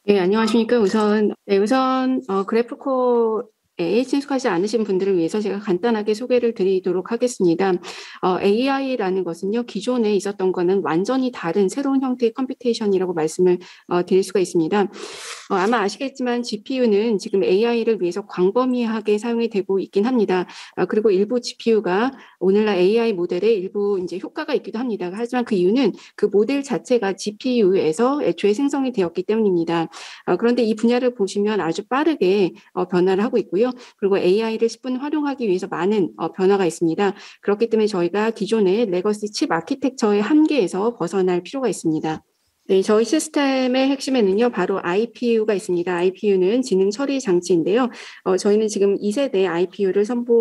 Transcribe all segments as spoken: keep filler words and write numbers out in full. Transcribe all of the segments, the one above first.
네, 안녕하십니까. 우선, 네, 우선, 어, 그래프코에 친숙하지 않으신 분들을 위해서 제가 간단하게 소개를 드리도록 하겠습니다. 어, 에이아이라는 것은요, 기존에 있었던 거는 완전히 다른 새로운 형태의 컴퓨테이션이라고 말씀을 어, 드릴 수가 있습니다. 어, 아마 아시겠지만 지피유는 지금 에이아이를 위해서 광범위하게 사용이 되고 있긴 합니다. 어, 그리고 일부 지피유가 오늘날 에이아이 모델의 일부 이제 효과가 있기도 합니다. 하지만 그 이유는 그 모델 자체가 지피유에서 애초에 생성이 되었기 때문입니다. 어, 그런데 이 분야를 보시면 아주 빠르게 어, 변화를 하고 있고요. 그리고 에이아이를 십분 활용하기 위해서 많은 어, 변화가 있습니다. 그렇기 때문에 저희가 기존의 레거시 칩 아키텍처의 한계에서 벗어날 필요가 있습니다. 네, 저희 시스템의 핵심에는요, 바로 아이피유가 있습니다. 아이피유는 지능 처리 장치인데요. 어, 저희는 지금 이 세대 아이피유를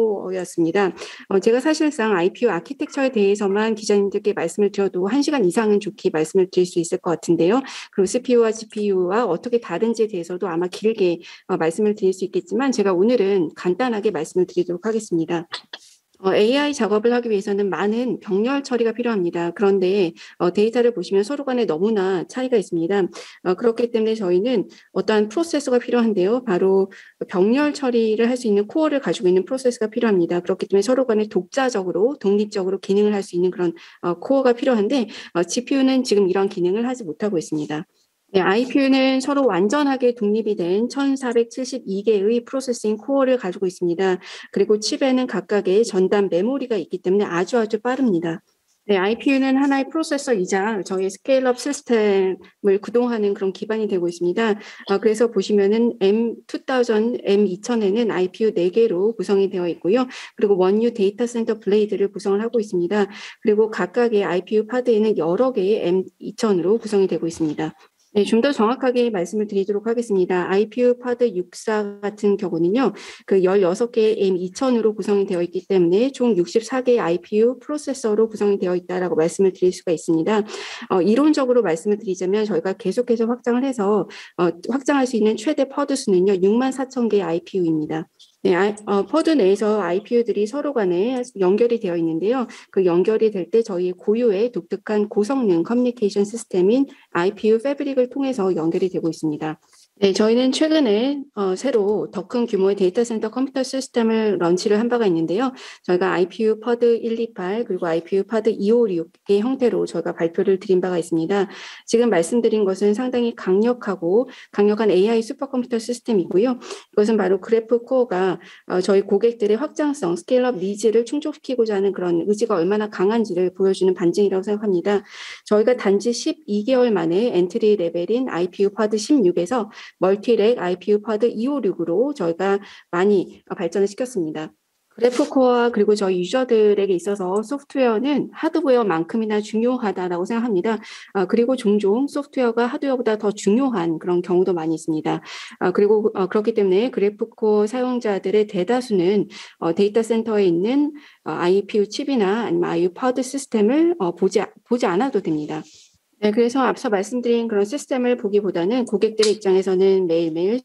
선보였습니다. 어, 제가 사실상 아이피유 아키텍처에 대해서만 기자님들께 말씀을 드려도 한 시간 이상은 좋게 말씀을 드릴 수 있을 것 같은데요. 그리고 씨피유와 지피유와 어떻게 다른지에 대해서도 아마 길게 어, 말씀을 드릴 수 있겠지만 제가 오늘은 간단하게 말씀을 드리도록 하겠습니다. 어, 에이아이 작업을 하기 위해서는 많은 병렬 처리가 필요합니다. 그런데 어, 데이터를 보시면 서로 간에 너무나 차이가 있습니다. 어, 그렇기 때문에 저희는 어떠한 프로세서가 필요한데요. 바로 병렬 처리를 할 수 있는 코어를 가지고 있는 프로세서가 필요합니다. 그렇기 때문에 서로 간에 독자적으로 독립적으로 기능을 할 수 있는 그런 어, 코어가 필요한데 어, 지피유는 지금 이런 기능을 하지 못하고 있습니다. 네, 아이피유는 서로 완전하게 독립이 된 천사백칠십이 개의 프로세싱 코어를 가지고 있습니다. 그리고 칩에는 각각의 전담 메모리가 있기 때문에 아주 아주 빠릅니다. 네, 아이피유는 하나의 프로세서이자 저희 스케일업 시스템을 구동하는 그런 기반이 되고 있습니다. 어, 그래서 보시면은 엠 이천, 엠 이천에는 아이피유 네 개로 구성이 되어 있고요. 그리고 원유 데이터 센터 블레이드를 구성을 하고 있습니다. 그리고 각각의 아이피유 파드에는 여러 개의 엠 이천으로 구성이 되고 있습니다. 네, 좀 더 정확하게 말씀을 드리도록 하겠습니다. 아이피유 파드 육십사 같은 경우는요, 그 열여섯 개의 엠 이천으로 구성이 되어 있기 때문에 총 육십사 개의 아이피유 프로세서로 구성이 되어 있다라고 말씀을 드릴 수가 있습니다. 어, 이론적으로 말씀을 드리자면 저희가 계속해서 확장을 해서 어, 확장할 수 있는 최대 퍼드 수는요, 육만 사천 개의 아이피유입니다. 네, 아, 어, 퍼드 내에서 아이피유들이 서로 간에 연결이 되어 있는데요. 그 연결이 될 때 저희 고유의 독특한 고성능 커뮤니케이션 시스템인 아이피유 패브릭을 통해서 연결이 되고 있습니다. 네, 저희는 최근에 어, 새로 더 큰 규모의 데이터 센터 컴퓨터 시스템을 런치를 한 바가 있는데요. 저희가 아이피유 퍼드 백이십팔 그리고 아이피유 퍼드 이백오십육의 형태로 저희가 발표를 드린 바가 있습니다. 지금 말씀드린 것은 상당히 강력하고 강력한 에이아이 슈퍼컴퓨터 시스템이고요. 이것은 바로 그래프코어가 어, 저희 고객들의 확장성, 스케일업 니즈를 충족시키고자 하는 그런 의지가 얼마나 강한지를 보여주는 반증이라고 생각합니다. 저희가 단지 십이 개월 만에 엔트리 레벨인 아이피유 퍼드 십육에서 멀티렉 아이피유 퍼드 이백오십육으로 저희가 많이 발전을 시켰습니다. 그래프코어 그리고 저희 유저들에게 있어서 소프트웨어는 하드웨어만큼이나 중요하다라고 생각합니다. 아, 그리고 종종 소프트웨어가 하드웨어보다 더 중요한 그런 경우도 많이 있습니다. 아, 그리고 어, 그렇기 때문에 그래프코어 사용자들의 대다수는 어, 데이터 센터에 있는 어, 아이피유 칩이나 아니면 아이피유 퍼드 시스템을 어, 보지 보지 않아도 됩니다. 네, 그래서 앞서 말씀드린 그런 시스템을 보기보다는 고객들의 입장에서는 매일매일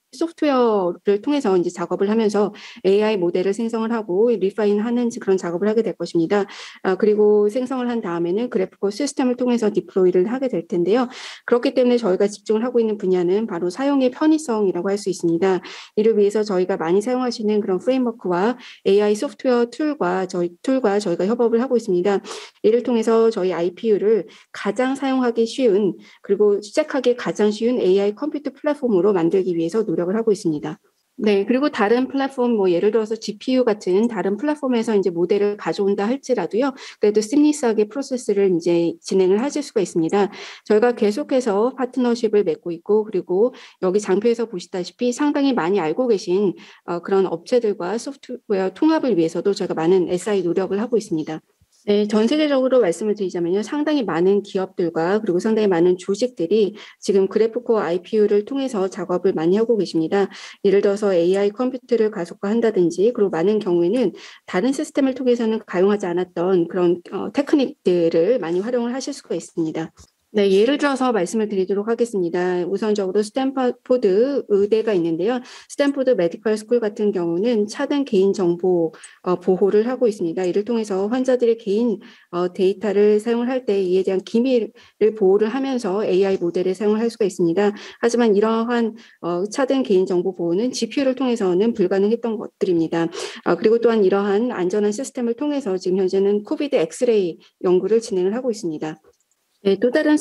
소프트웨어를 통해서 이제 작업을 하면서 에이아이 모델을 생성을 하고 리파인하는 그런 작업을 하게 될 것입니다. 아, 그리고 생성을 한 다음에는 그래프코 시스템을 통해서 디플로이를 하게 될 텐데요. 그렇기 때문에 저희가 집중을 하고 있는 분야는 바로 사용의 편의성이라고 할 수 있습니다. 이를 위해서 저희가 많이 사용하시는 그런 프레임워크와 에이아이 소프트웨어 툴과 저희 툴과 저희가 협업을 하고 있습니다. 이를 통해서 저희 아이피유를 가장 사용하기 쉬운 그리고 시작하기 가장 쉬운 에이아이 컴퓨터 플랫폼으로 만들기 위해서 노력을 하고 있습니다. 네, 그리고 다른 플랫폼, 뭐, 예를 들어서 지피유 같은 다른 플랫폼에서 이제 모델을 가져온다 할지라도요, 그래도 시니스하게 프로세스를 이제 진행을 하실 수가 있습니다. 저희가 계속해서 파트너십을 맺고 있고, 그리고 여기 장표에서 보시다시피 상당히 많이 알고 계신 어, 그런 업체들과 소프트웨어 통합을 위해서도 저희가 많은 에스아이 노력을 하고 있습니다. 네, 전 세계적으로 말씀을 드리자면요. 상당히 많은 기업들과 그리고 상당히 많은 조직들이 지금 그래프코어 아이피유를 통해서 작업을 많이 하고 계십니다. 예를 들어서 에이아이 컴퓨터를 가속화한다든지 그리고 많은 경우에는 다른 시스템을 통해서는 가용하지 않았던 그런 어, 테크닉들을 많이 활용을 하실 수가 있습니다. 네, 예를 들어서 말씀을 드리도록 하겠습니다. 우선적으로 스탠포드 의대가 있는데요. 스탠포드 메디컬 스쿨 같은 경우는 차등 개인정보 어, 보호를 하고 있습니다. 이를 통해서 환자들의 개인 어, 데이터를 사용을 할 때 이에 대한 기밀을 보호를 하면서 에이아이 모델을 사용을 할 수가 있습니다. 하지만 이러한 어, 차등 개인정보 보호는 지피유를 통해서는 불가능했던 것들입니다. 어, 그리고 또한 이러한 안전한 시스템을 통해서 지금 현재는 코비드 엑스레이 연구를 진행을 하고 있습니다. 네, 또 다른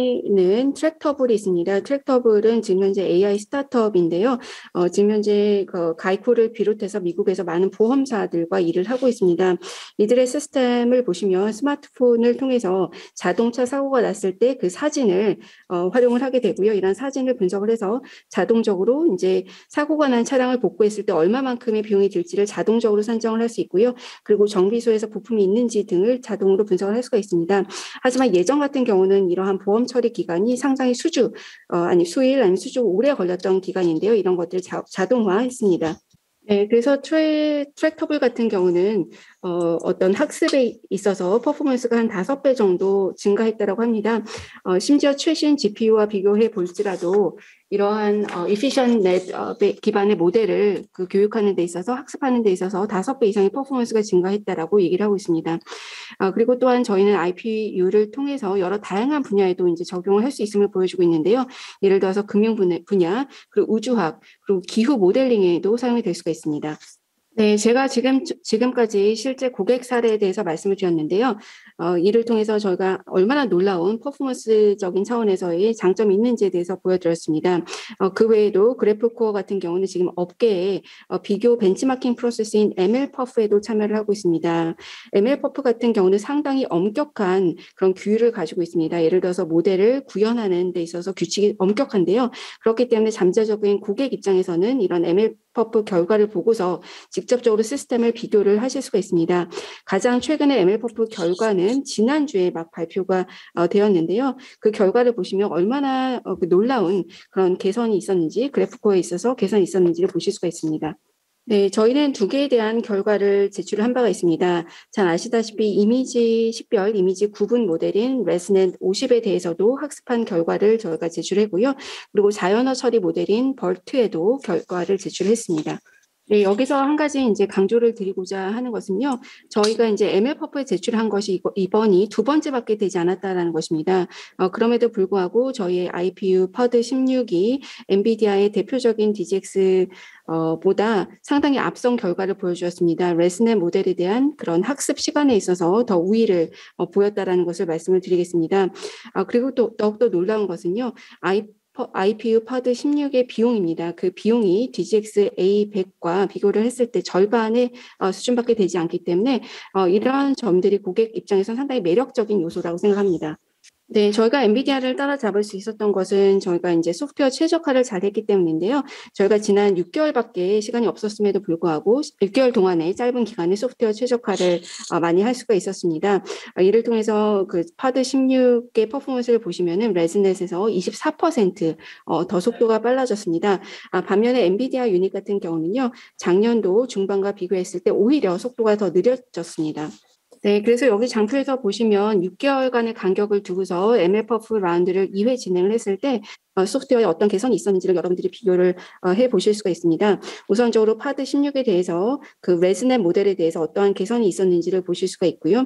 사례는 트랙터블이 있습니다. 트랙터블은 지금 현재 에이아이 스타트업인데요. 어, 지금 현재 그 가이코를 비롯해서 미국에서 많은 보험사들과 일을 하고 있습니다. 이들의 시스템을 보시면 스마트폰을 통해서 자동차 사고가 났을 때 그 사진을 어, 활용을 하게 되고요. 이런 사진을 분석을 해서 자동적으로 이제 사고가 난 차량을 복구했을 때 얼마만큼의 비용이 들지를 자동적으로 산정을 할 수 있고요. 그리고 정비소에서 부품이 있는지 등을 자동으로 분석을 할 수가 있습니다. 하지만 예전 같은 경우는 이러한 보험 처리 기간이 상당히 수주, 어, 아니 수일 아니 수주 오래 걸렸던 기간인데요. 이런 것들을 자, 자동화했습니다. 네, 그래서 트랙, 트랙터블 같은 경우는 어, 어떤 학습에 있어서 퍼포먼스가 한 다섯 배 정도 증가했다고 합니다. 어, 심지어 최신 지피유와 비교해 볼지라도 이러한 어, efficient net 어, 기반의 모델을 그 교육하는 데 있어서 학습하는 데 있어서 다섯 배 이상의 퍼포먼스가 증가했다라고 얘기를 하고 있습니다. 아, 그리고 또한 저희는 아이피유를 통해서 여러 다양한 분야에도 이제 적용을 할 수 있음을 보여주고 있는데요. 예를 들어서 금융 분야, 그리고 우주학, 그리고 기후 모델링에도 사용이 될 수가 있습니다. 네, 제가 지금, 지금까지 실제 고객 사례에 대해서 말씀을 드렸는데요. 어, 이를 통해서 저희가 얼마나 놀라운 퍼포먼스적인 차원에서의 장점이 있는지에 대해서 보여드렸습니다. 어, 그 외에도 그래프코어 같은 경우는 지금 업계에 어, 비교 벤치마킹 프로세스인 엠엘퍼프에도 참여를 하고 있습니다. 엠엘퍼프 같은 경우는 상당히 엄격한 그런 규율을 가지고 있습니다. 예를 들어서 모델을 구현하는 데 있어서 규칙이 엄격한데요. 그렇기 때문에 잠재적인 고객 입장에서는 이런 엠엘퍼프 결과를 보고서 직접적으로 시스템을 비교를 하실 수가 있습니다. 가장 최근의 엠엘퍼프 결과는 지난주에 막 발표가 어, 되었는데요. 그 결과를 보시면 얼마나 어, 그 놀라운 그런 개선이 있었는지, 그래프코어에 있어서 개선이 있었는지를 보실 수가 있습니다. 네, 저희는 두 개에 대한 결과를 제출을 한 바가 있습니다. 잘 아시다시피 이미지 식별, 이미지 구분 모델인 레스넷 오십에 대해서도 학습한 결과를 저희가 제출했고요. 그리고 자연어 처리 모델인 벌트에도 결과를 제출했습니다. 네, 여기서 한 가지 이제 강조를 드리고자 하는 것은요. 저희가 이제 엠엘퍼프에 제출한 것이 이번이 두 번째밖에 되지 않았다라는 것입니다. 어, 그럼에도 불구하고 저희의 아이피유 퍼드 십육이 엔비디아의 대표적인 디지엑스 어, 보다 상당히 앞선 결과를 보여주었습니다. 레스넷 모델에 대한 그런 학습 시간에 있어서 더 우위를 어, 보였다라는 것을 말씀을 드리겠습니다. 아, 그리고 또 더욱더 놀라운 것은요. 아이 아이피유 퍼드 십육의 비용입니다. 그 비용이 디지엑스 에이 백과 비교를 했을 때 절반의 수준밖에 되지 않기 때문에 이러한 점들이 고객 입장에서 상당히 매력적인 요소라고 생각합니다. 네, 저희가 엔비디아를 따라잡을 수 있었던 것은 저희가 이제 소프트웨어 최적화를 잘했기 때문인데요. 저희가 지난 육 개월밖에 시간이 없었음에도 불구하고 육 개월 동안의 짧은 기간에 소프트웨어 최적화를 많이 할 수가 있었습니다. 이를 통해서 그 파드 십육의 퍼포먼스를 보시면은 레즈넷에서 이십사 퍼센트 더 속도가 빨라졌습니다. 반면에 엔비디아 유닛 같은 경우는요, 작년도 중반과 비교했을 때 오히려 속도가 더 느려졌습니다. 네, 그래서 여기 장표에서 보시면 육 개월간의 간격을 두고서 엠엘퍼프 라운드를 이 회 진행을 했을 때 소프트웨어에 어떤 개선이 있었는지를 여러분들이 비교를 해보실 수가 있습니다. 우선적으로 파드 십육에 대해서 그 레즈넷 모델에 대해서 어떠한 개선이 있었는지를 보실 수가 있고요.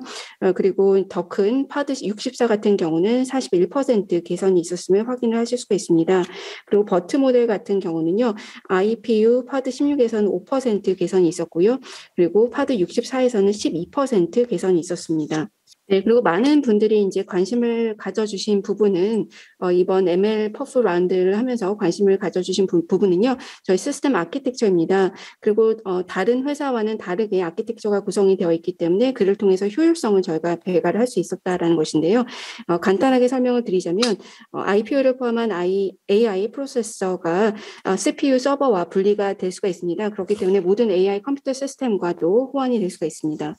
그리고 더 큰 파드 육십사 같은 경우는 사십일 퍼센트 개선이 있었음을 확인을 하실 수가 있습니다. 그리고 버트 모델 같은 경우는요. 아이피유 파드 십육에서는 오 퍼센트 개선이 있었고요. 그리고 파드 육십사에서는 십이 퍼센트 개선이 있었습니다. 네, 그리고 많은 분들이 이제 관심을 가져주신 부분은 어, 이번 엠엘퍼프 라운드를 하면서 관심을 가져주신 부, 부분은요, 저희 시스템 아키텍처입니다. 그리고 어, 다른 회사와는 다르게 아키텍처가 구성이 되어 있기 때문에 그를 통해서 효율성을 저희가 배가를 할 수 있었다라는 것인데요. 어, 간단하게 설명을 드리자면 어, 아이피유를 포함한 아이, 에이아이 프로세서가 어, 씨피유 서버와 분리가 될 수가 있습니다. 그렇기 때문에 모든 에이아이 컴퓨터 시스템과도 호환이 될 수가 있습니다.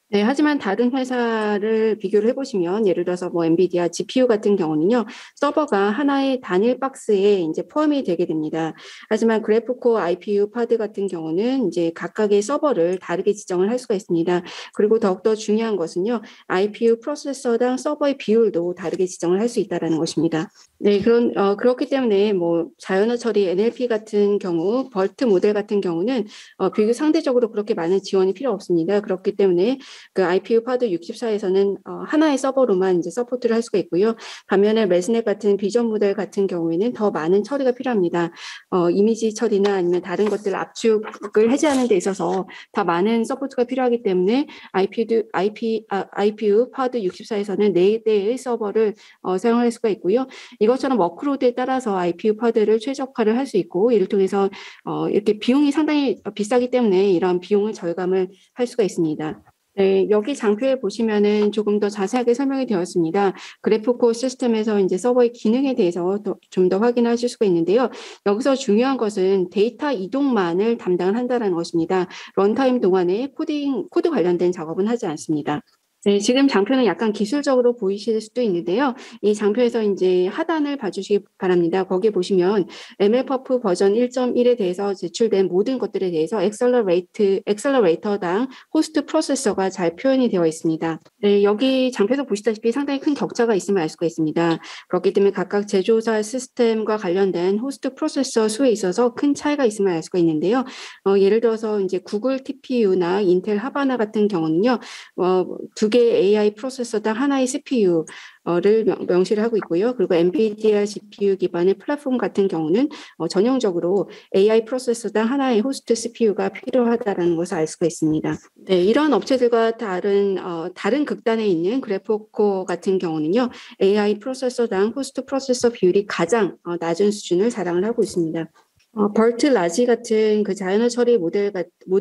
네, 하지만 다른 회사를 비교를 해보시면 예를 들어서 뭐 엔비디아 지피유 같은 경우는요, 서버가 하나의 단일 박스에 이제 포함이 되게 됩니다. 하지만 그래프코 아이피유 파드 같은 경우는 이제 각각의 서버를 다르게 지정을 할 수가 있습니다. 그리고 더욱더 중요한 것은요, 아이피유 프로세서당 서버의 비율도 다르게 지정을 할 수 있다는 것입니다. 네, 그런, 어, 그렇기 때문에 뭐 자연어 처리 엔엘피 같은 경우, 벌트 모델 같은 경우는 어, 비교 상대적으로 그렇게 많은 지원이 필요 없습니다. 그렇기 때문에 그 아이피유 파드 육십사에서는 어, 하나의 서버로만 이제 서포트를 할 수가 있고요. 반면에 레스넷 같은 비전 모델 같은 경우에는 더 많은 처리가 필요합니다. 어, 이미지 처리나 아니면 다른 것들 압축을 해제하는 데 있어서 더 많은 서포트가 필요하기 때문에 아이피유, 아이피, 아, 아이피유 파드 육십사에서는 네 대의 서버를 어, 사용할 수가 있고요. 이것처럼 워크로드에 따라서 아이피유 파드를 최적화를 할 수 있고 이를 통해서 어, 이렇게 비용이 상당히 비싸기 때문에 이런 비용을 절감을 할 수가 있습니다. 네, 여기 장표에 보시면은 조금 더 자세하게 설명이 되었습니다. 그래프코 시스템에서 이제 서버의 기능에 대해서 좀 더 확인하실 수가 있는데요. 여기서 중요한 것은 데이터 이동만을 담당을 한다는 것입니다. 런타임 동안에 코딩, 코드 관련된 작업은 하지 않습니다. 네, 지금 장표는 약간 기술적으로 보이실 수도 있는데요. 이 장표에서 이제 하단을 봐주시기 바랍니다. 거기에 보시면 엠엘퍼프 버전 일 점 일에 대해서 제출된 모든 것들에 대해서 엑셀러레이트, 엑셀러레이터당 호스트 프로세서가 잘 표현이 되어 있습니다. 네, 여기 장표에서 보시다시피 상당히 큰 격차가 있음을 알 수가 있습니다. 그렇기 때문에 각각 제조사 시스템과 관련된 호스트 프로세서 수에 있어서 큰 차이가 있음을 알 수가 있는데요. 어, 예를 들어서 이제 구글 티피유나 인텔 하바나 같은 경우는요, 어, 두 개의 에이아이 프로세서당 하나의 씨피유를 명시를 하고 있고요. 그리고 엔비디아 지피유 기반의 플랫폼 같은 경우는 어, 전형적으로 에이아이 프로세서당 하나의 호스트 씨피유가 필요하다는 것을 알 수가 있습니다. 네, 이런 업체들과 다른 어, 다른 극단에 있는 그래프코 같은 경우는요, 에이아이 프로세서당 호스트 프로세서 비율이 가장 어, 낮은 수준을 자랑을 하고 있습니다. 어, 벌트 라지 같은 그 자연어 처리 모델,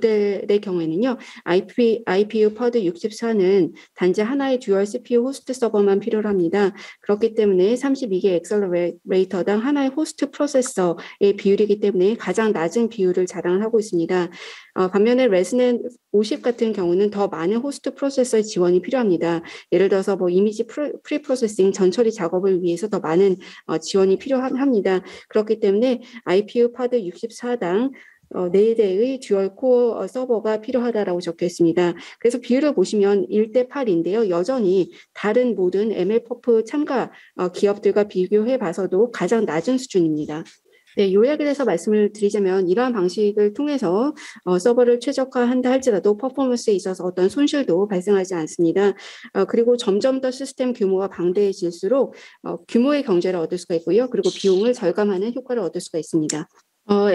모델의 경우에는요, 아이피, 아이피유 파드 육십사는 단지 하나의 듀얼 씨피유 호스트 서버만 필요로 합니다. 그렇기 때문에 삼십이 개 엑셀러레이터당 하나의 호스트 프로세서의 비율이기 때문에 가장 낮은 비율을 자랑을 하고 있습니다. 어, 반면에 레스넷 오십 같은 경우는 더 많은 호스트 프로세서의 지원이 필요합니다. 예를 들어서 뭐 이미지 프리 프로세싱 전처리 작업을 위해서 더 많은 어, 지원이 필요합니다. 그렇기 때문에 아이피유 파드 육십사당 어, 네 대의 듀얼 코어 서버가 필요하다라고 적혀 있습니다. 그래서 비율을 보시면 일 대 팔인데요. 여전히 다른 모든 엠엘퍼프 참가 어, 기업들과 비교해 봐서도 가장 낮은 수준입니다. 네, 요약을 해서 말씀을 드리자면 이러한 방식을 통해서 어, 서버를 최적화한다 할지라도 퍼포먼스에 있어서 어떤 손실도 발생하지 않습니다. 어, 그리고 점점 더 시스템 규모가 방대해질수록 어, 규모의 경제를 얻을 수가 있고요. 그리고 비용을 절감하는 효과를 얻을 수가 있습니다. 어,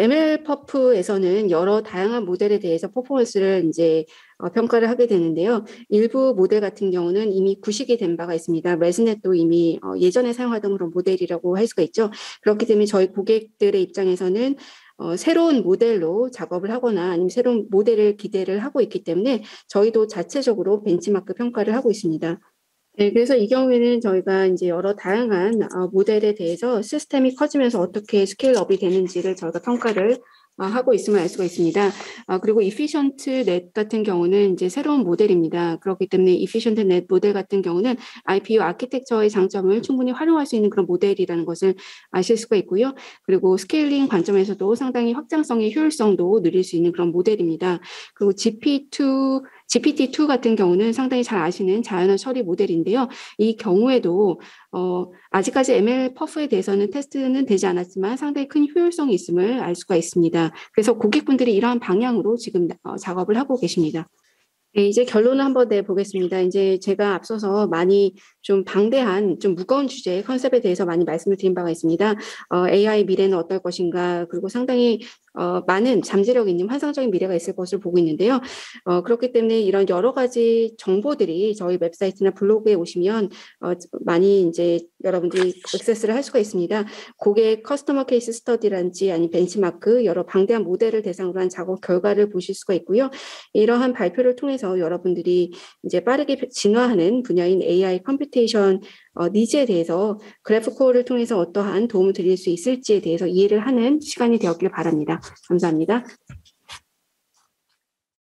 엠엘퍼프에서는 여러 다양한 모델에 대해서 퍼포먼스를 이제 어, 평가를 하게 되는데요. 일부 모델 같은 경우는 이미 구식이 된 바가 있습니다. 레스넷도 이미 어, 예전에 사용하던 그런 모델이라고 할 수가 있죠. 그렇기 때문에 저희 고객들의 입장에서는 어, 새로운 모델로 작업을 하거나 아니면 새로운 모델을 기대를 하고 있기 때문에 저희도 자체적으로 벤치마크 평가를 하고 있습니다. 네, 그래서 이 경우에는 저희가 이제 여러 다양한 어, 모델에 대해서 시스템이 커지면서 어떻게 스케일업이 되는지를 저희가 평가를 어, 하고 있음을 알 수가 있습니다. 어, 그리고 Efficient Net 같은 경우는 이제 새로운 모델입니다. 그렇기 때문에 Efficient Net 모델 같은 경우는 아이피유 아키텍처의 장점을 충분히 활용할 수 있는 그런 모델이라는 것을 아실 수가 있고요. 그리고 스케일링 관점에서도 상당히 확장성의 효율성도 누릴 수 있는 그런 모델입니다. 그리고 지피투 지피티 투 같은 경우는 상당히 잘 아시는 자연어 처리 모델인데요. 이 경우에도 어, 아직까지 엠엘퍼프에 대해서는 테스트는 되지 않았지만 상당히 큰 효율성이 있음을 알 수가 있습니다. 그래서 고객분들이 이러한 방향으로 지금 어, 작업을 하고 계십니다. 네, 이제 결론을 한번 내보겠습니다. 이제 제가 앞서서 많이 좀 방대한, 좀 무거운 주제, 컨셉에 대해서 많이 말씀을 드린 바가 있습니다. 어, 에이아이 미래는 어떨 것인가, 그리고 상당히 어, 많은 잠재력 있는 환상적인 미래가 있을 것을 보고 있는데요. 어, 그렇기 때문에 이런 여러 가지 정보들이 저희 웹사이트나 블로그에 오시면 어, 많이 이제 여러분들이 액세스를 할 수가 있습니다. 고객 커스터머 케이스 스터디란지 아니 벤치마크, 여러 방대한 모델을 대상으로 한 작업 결과를 보실 수가 있고요. 이러한 발표를 통해서 여러분들이 이제 빠르게 진화하는 분야인 에이아이 컴퓨테이션 어, 니즈에 대해서 그래프코어를 통해서 어떠한 도움을 드릴 수 있을지에 대해서 이해를 하는 시간이 되었길 바랍니다. 감사합니다.